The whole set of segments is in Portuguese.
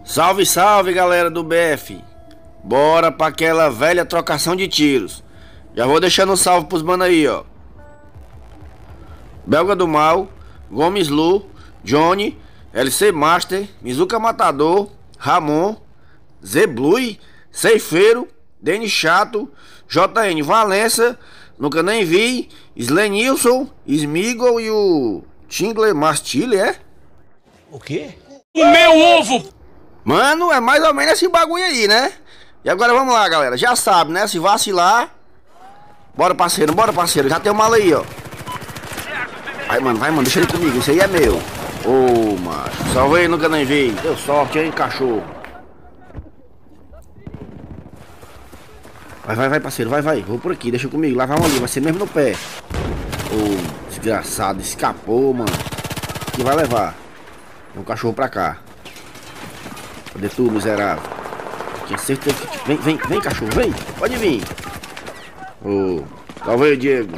Salve, salve, galera do BF. Bora pra aquela velha trocação de tiros. Já vou deixando um salve pros mano aí, ó. Belga do Mal, Gomes Lu, Johnny, LC Master, Mizuka Matador, Ramon, Zeblui, Ceifeiro, Denis Chato, JN Valença, nunca nem vi, Slenilson, Smigol e o Tingler Mastile, é? O quê? O meu ovo! Mano, é mais ou menos esse bagulho aí, né? E agora vamos lá, galera. Já sabe, né? Se vacilar. Bora, parceiro. Já tem uma mala aí, ó. Vai, mano, deixa ele comigo. Isso aí é meu. Ô, macho. Salvei, nunca nem vi. Deu sorte, hein, cachorro. Vai, parceiro, vai. Vou por aqui, deixa comigo. Lá vamos ali, vai ser mesmo no pé. Ô, desgraçado, escapou, mano. Que vai levar? Tem um cachorro pra cá. Cadê tu, miserável? Tinha certeza que... Vem, cachorro, vem. Pode vir. Ô, salve aí, Diego.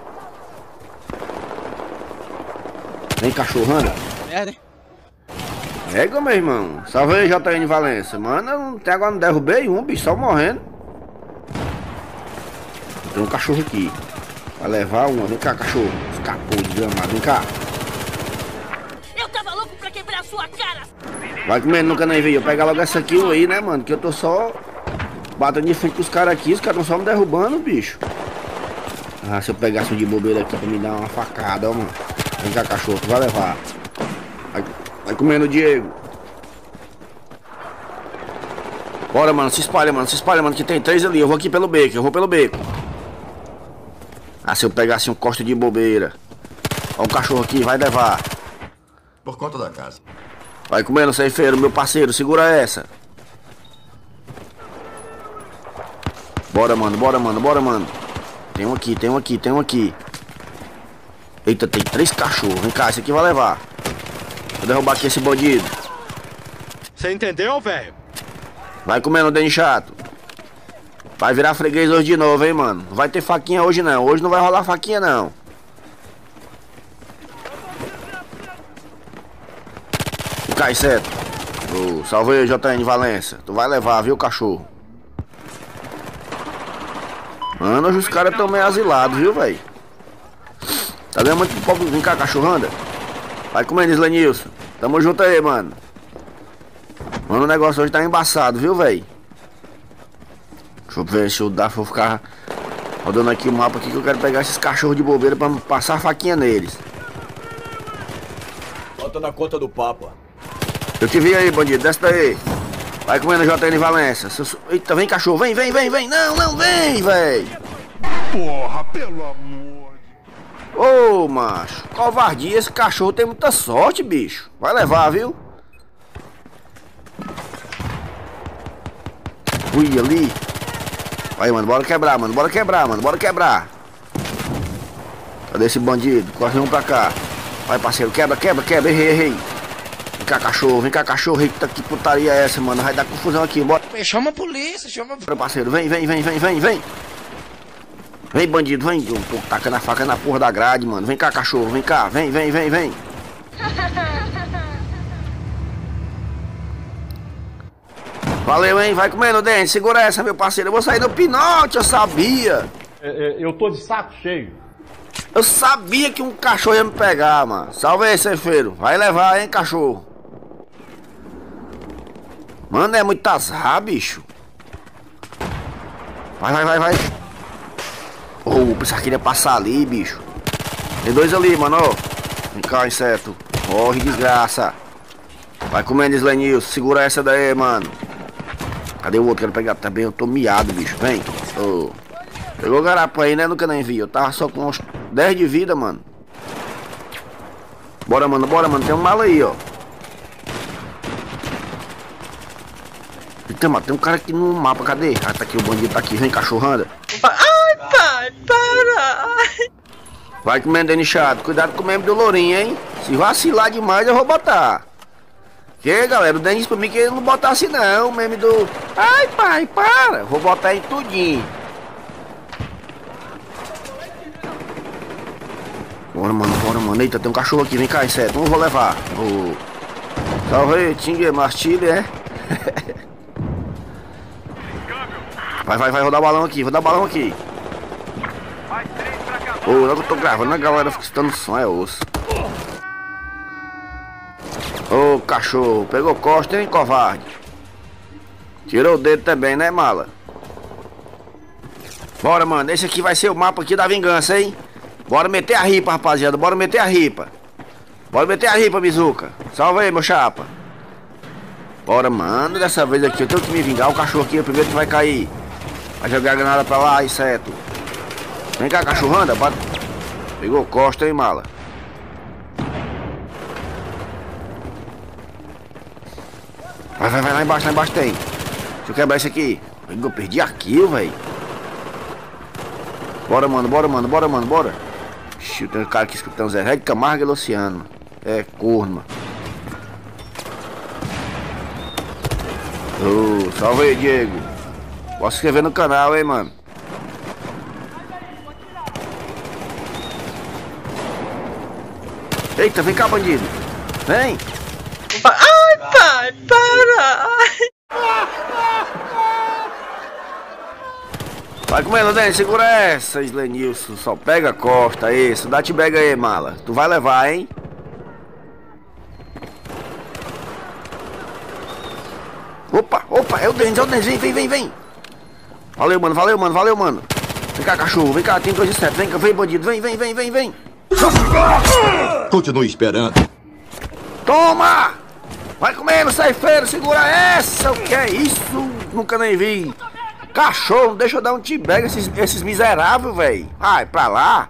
Vem, cachorro, anda. Merda, hein? Pega, meu irmão. Salve aí, JN Valença. Mano, até agora não derrubei um, bicho, só morrendo. Tem um cachorro aqui. Vai levar uma. Vem cá, cachorro. Escapou, desgramado. Vem cá. Eu tava louco pra quebrar sua cara! Vai comendo, nunca nem vi. Eu pegar logo essa kill aí, né, mano? Que eu tô só batendo de frente com os caras aqui. Os caras estão só me derrubando, bicho. Ah, se eu pegasse um de bobeira aqui pra me dar uma facada, ó, mano. Vem cá, cachorro, tu vai levar. Vai comendo, Diego. Bora, mano, se espalha, mano, que tem 3 ali. Eu vou aqui pelo beco, Ah, se eu pegasse um costo de bobeira. Ó, um cachorro aqui, vai levar. Por conta da casa. Vai comendo, ceifeiro, meu parceiro, segura essa. Bora, mano. Tem um aqui. Eita, tem 3 cachorros. Vem cá, esse aqui vai levar. Vou derrubar aqui esse bandido. Você entendeu, velho? Vai comendo, Denis Chato. Vai virar freguês hoje de novo, hein, mano. Não vai ter faquinha hoje, não. Hoje não vai rolar faquinha, não. Cai certo. Salve aí, JN Valença. Tu vai levar, viu, cachorro? Mano, hoje os caras tão meio asilados, viu, velho? Tá dando muito pouco. Vem cá, cachorro, anda. Vai comendo, Slenilson. Tamo junto aí, mano. Mano, o negócio hoje tá embaçado, viu, velho? Deixa eu ver se eu dá pra eu ficar rodando aqui o mapa aqui, que eu quero pegar esses cachorros de bobeira pra passar a faquinha neles. Bota na conta do Papa. Eu te vi aí, bandido, desce daí. Vai comendo, JN Valença. Eita, vem, cachorro, vem. Não, vem, velho. Porra, pelo amor. Ô, macho, covardia, esse cachorro tem muita sorte, bicho. Vai levar, viu? Ui, ali. Vai, mano, bora quebrar. Cadê esse bandido? Corre um pra cá. Vai, parceiro, quebra, errei. Vem cá, cachorro, eita, que putaria é essa, mano? Vai dar confusão aqui, bora. Chama a polícia, chama a polícia. Parceiro, vem. Vem, bandido, vem. Eu tô tacando a faca na porra da grade, mano. Vem cá, cachorro, vem. Valeu, hein? Vai comendo, dente. Segura essa, meu parceiro. Eu vou sair no pinote, eu sabia. Eu tô de saco cheio. Eu sabia que um cachorro ia me pegar, mano. Salve aí, ceifeiro. Vai levar, hein, cachorro. Mano, é muito azar, bicho. Vai. Ô, pensava que ele ia passar ali, bicho. Tem 2 ali, mano, ó. Vem cá, inseto. Corre, desgraça. Vai comendo, Slenilson. Segura essa daí, mano. Cadê o outro? Quero pegar também. Eu tô miado, bicho. Vem. Ô. Pegou o garapa aí, né? Nunca nem vi. Eu tava só com uns 10 de vida, mano. Bora, mano. Tem um mala aí, ó. Eita, mano. Tem um cara aqui no mapa. Cadê? Ah, tá aqui. O bandido tá aqui. Vem, cachorro, anda. Ai, pai, para! Vai comendo, Denis Chato. Cuidado com o meme do Lourinho, hein? Se vacilar demais, eu vou botar. Que, galera? O Denis pra mim que ele não botasse, não. O meme do... Ai, pai, para! Vou botar em tudinho. Bora, mano. Eita, tem um cachorro aqui. Vem cá, inseto. Não vou levar. Salve aí, Tingler Mastile, é? Vai, rodar o balão aqui, Ô, logo que eu tô gravando, a galera fica escutando som, é osso. Ô, cachorro, pegou costa, hein, covarde? Tirou o dedo também, né, mala? Bora, mano, esse aqui vai ser o mapa aqui da vingança, hein? Bora meter a ripa, rapaziada, bora meter a ripa. Mizuca. Salva aí, meu chapa. Bora, mano, dessa vez aqui eu tenho que me vingar. O cachorro aqui é o primeiro que vai cair. Vai jogar a granada pra lá, inseto. Vem cá, cachorranda, bate. Pegou costa, hein, mala? Vai, lá embaixo tem. Deixa eu quebrar esse aqui. Eu perdi a kill, velho. Bora, mano. Ixi, tem um cara aqui escutando Zé de Camargo e Luciano. É corno, mano. Salve aí, Diego. Posso se inscrever no canal, hein, mano. Eita, vem cá, bandido. Vem. Ai, pai, para. Vai comendo, Dani, segura essa, Slenilson. Só pega a costa, isso. Dá-te bega aí, mala. Tu vai levar, hein? Opa, é o Denis, vem. Valeu, mano. Vem cá, cachorro, vem cá, tem 2 insetos. Vem, bandido, vem. Continue esperando. Toma! Vai comendo, sai feio, segura essa. O que é isso? Nunca nem vi. Cachorro, deixa eu dar um tibega esses miseráveis, velho. Vai pra lá.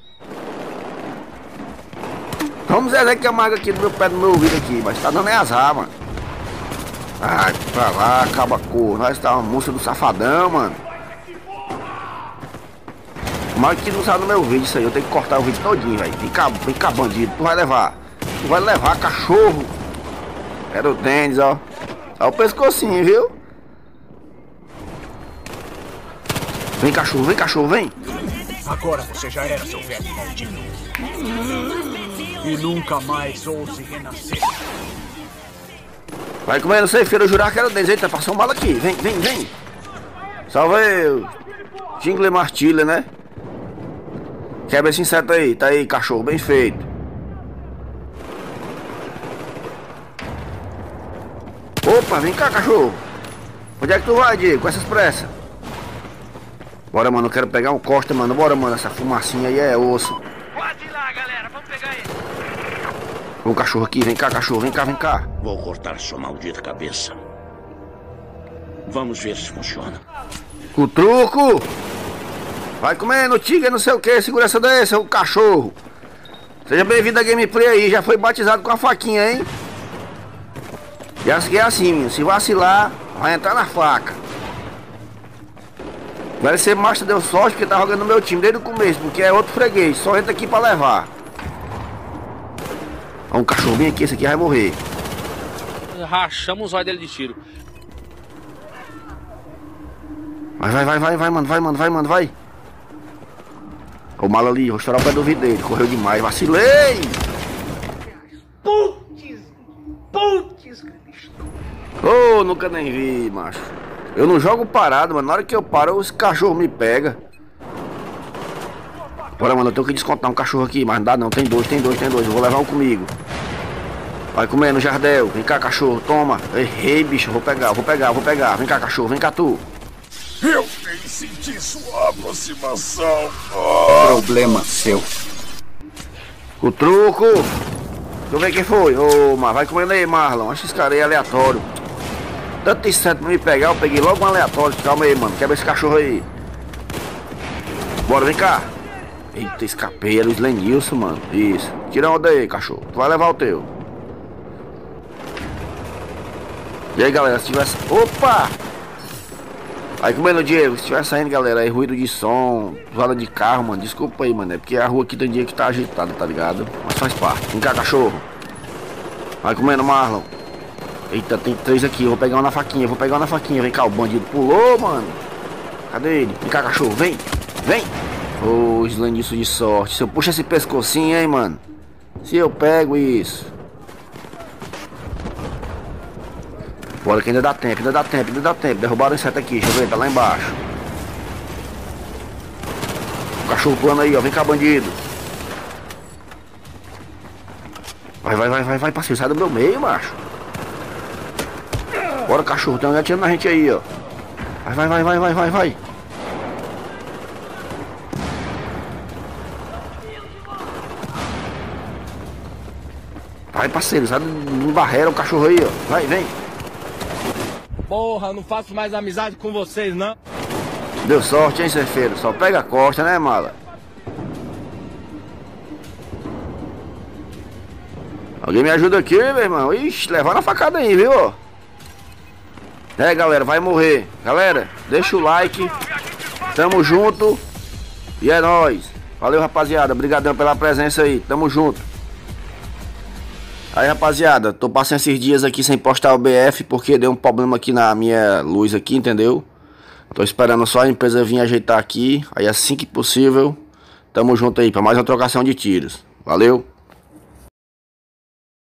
Vamos Zé Camargo aqui no meu pé do meu ouvido aqui, mas tá dando azar, mano. Vai pra lá, acaba a cor. Nós tá uma música do Safadão, mano. Mas que não sabe no meu vídeo isso aí, eu tenho que cortar o vídeo todinho, velho. Vem cá, bandido, tu vai levar, cachorro. Era o Denis, ó. Olha o pescocinho, viu? Vem, cachorro, vem. Agora você já era, seu velho maldito. E nunca mais ouse renascer. Vai comendo, sei, filho, eu jurar que era o Denis. Eita, passou um bala aqui, vem. Salve aí, Jingle Martilha, né? Quebra esse inseto aí, tá aí, cachorro, bem feito. Opa, vem cá, cachorro. Onde é que tu vai, Diego, com essas pressas? Bora, mano, eu quero pegar um costa, mano. Bora, mano, essa fumacinha aí é osso. Pode ir lá, galera, vamos pegar ele. O cachorro aqui, vem cá, cachorro, vem cá. Vou cortar sua maldita cabeça. Vamos ver se funciona. O truco! Vai comendo, tigre, não sei o que, segura essa daí, seu cachorro. Seja bem-vindo à gameplay aí, já foi batizado com a faquinha, hein? Já é assim, menino, se vacilar, vai entrar na faca. Vai ser macho, deu sorte porque tá jogando no meu time desde o começo, porque é outro freguês, só entra aqui pra levar. Ó, um cachorro bem aqui, esse aqui vai morrer. Rachamos os olhos dele de tiro. Vai, mano. O mal ali, vou estourar o pé do ouvido dele, correu demais, vacilei! Putz, Ô, nunca nem vi, macho. Eu não jogo parado, mano. Na hora que eu paro, os cachorros me pegam. Bora, mano, eu tenho que descontar um cachorro aqui, mas não dá não. Tem dois. Eu vou levar um comigo. Vai comendo, Jardel. Vem cá, cachorro, toma. Errei, bicho, vou pegar. Vem cá, cachorro, vem cá tu. Eu nem senti sua aproximação. Problema seu. O truco. Deixa eu ver quem foi. Ô, mas vai comendo aí, Marlon. Acho esse cara aí aleatório. Tanto inseto pra me pegar, eu peguei logo um aleatório. Calma aí, mano. Quebra esse cachorro aí. Bora, vem cá. Eita, escapei. Era o Slenilson, mano. Isso. Tira a onda aí, cachorro. Tu vai levar o teu. E aí, galera, se tivesse... Opa! Aí comendo, Diego. Se tiver saindo, galera, aí ruído de som, zoada de carro, mano. Desculpa aí, mano. É porque a rua aqui tem dia que tá agitada, tá ligado? Mas faz parte. Vem cá, cachorro. Vai comendo, Marlon. Eita, tem 3 aqui, eu vou pegar uma na faquinha, Vem cá, o bandido pulou, mano. Cadê ele? Vem cá, cachorro, vem. Ô, Slenilson de sorte. Se eu puxo esse pescocinho, hein, mano. Se eu pego isso. Bora que ainda dá tempo, ainda dá tempo, ainda dá tempo. Derrubaram o inseto aqui, deixa eu ver, tá lá embaixo. O cachorro pulando aí, ó, vem cá, bandido. Vai, parceiro, sai do meu meio, macho. Bora, cachorro, tem alguém atirando na gente aí, ó. Vai. Vai, parceiro, sai do barreira o cachorro aí, ó. Vai, vem. Porra, não faço mais amizade com vocês, não. Deu sorte, hein, cefeiro? Só pega a costa, né, mala? Alguém me ajuda aqui, meu irmão. Ixi, levaram a facada aí, viu? É, galera, vai morrer. Galera, deixa o like. Tamo junto. E é nóis. Valeu, rapaziada. Obrigadão pela presença aí. Tamo junto. Aí, rapaziada, tô passando esses dias aqui sem postar o BF porque deu um problema aqui na minha luz aqui, entendeu? Tô esperando só a empresa vir ajeitar aqui. Aí assim que possível, tamo junto aí pra mais uma trocação de tiros. Valeu.